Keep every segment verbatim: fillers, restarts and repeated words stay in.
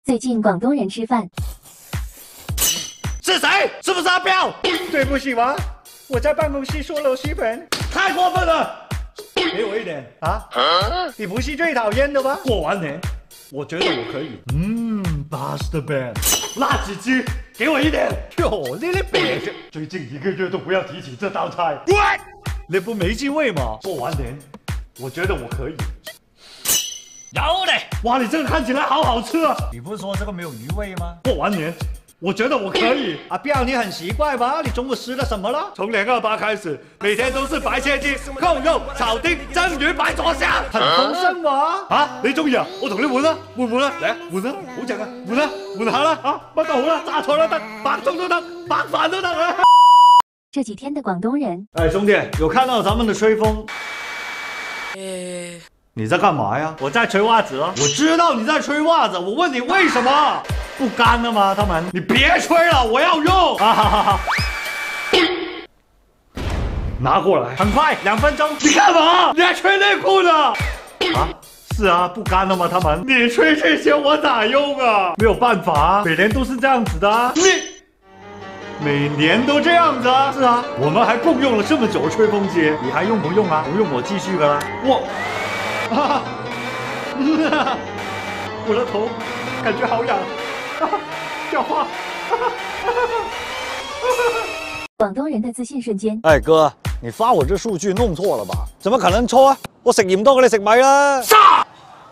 最近广东人吃饭， 是谁？是不是阿彪？ 对不起嘛，我在办公室说螺蛳粉， 太过分了！给我一点啊！你不是最讨厌的吗？ 过完年，我觉得我可以。嗯 ，Buster Band， 辣子鸡，给我一点。哟，你的别着，最近一个月都不要提起这道菜。你不没机会嘛？过完年，我觉得我可以。有嘞！哇，你这个看起来好好吃啊！ 你不是说这个没有鱼味吗？ 过完年，我觉得我可以。 阿彪，你很奇怪吧？你中午吃了什么了？ 从年二八开始，每天都是白切鸡、扣肉、炒丁、蒸魚、白灼蝦， 很豐盛嘛！ 啊，你中意啊？我同你換啦，換唔換啦？嚟啊，換啦，好正啊，換啦，換下啦，啊，乜都好啦，榨菜都得，白粥都得，白飯都得啊！ 这几天的广东人， 哎，兄弟，有看到咱们的吹风？你在干嘛呀？ 我在吹袜子哦。 我知道你在吹袜子，我问你为什么？不干了吗？他们，你别吹了，我要用。啊哈哈哈！拿过来， 很快，两分钟。 你干嘛？你还吹内裤呢？啊？是啊，不干了吗？他们，你吹这些我咋用啊？没有办法啊，每年都是这样子的啊。你每年都这样子啊？是啊，我们还共用了这么久的吹风机， 你还用不用啊？不用，我继续噶啦。 我，啊，我的头感觉好痒，啊，讲话。 广东人的自信瞬间。 哎哥，你发我这数据弄错了吧？怎么可能错啊？我食鹽多過你食米啦。 杀！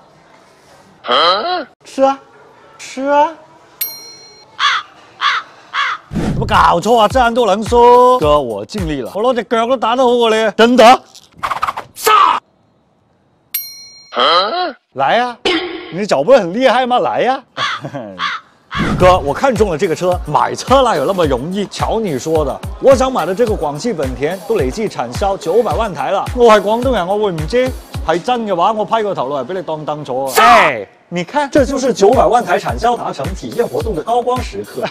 吃啊，吃啊。怎麼搞錯啊？這樣都能輸？哥，我盡力了，我攞隻腳都打得好過你，真的。 杀！ 來呀、啊，你腳不是很厲害嗎？來呀、啊。哥，我看中了這個車，買車哪有那麼容易？瞧你說的，我想買的這個廣汽本田都累計產銷九百萬台啦。我係廣東人，我會唔知？係真嘅話，我批個頭落嚟俾你當燈咗啊！哎，你看，這就是九百萬台產銷達成體驗活動的高光時刻。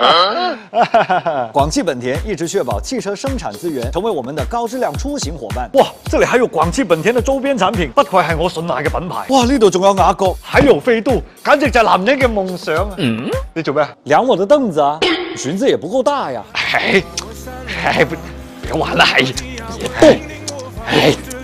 廣汽本田一直確保汽車生產資源，成為我們的高質量出行夥伴。 哇，這裡還有廣汽本田的周邊產品，不愧係我信賴嘅品牌。 哇，呢度仲有雅閣， 還有飛度，簡直就係男人嘅夢想啊！嗯，你做咩？ 量我的凳子啊，裙子也不夠大呀。 哎，哎，不，別玩啦，係，別動，哎。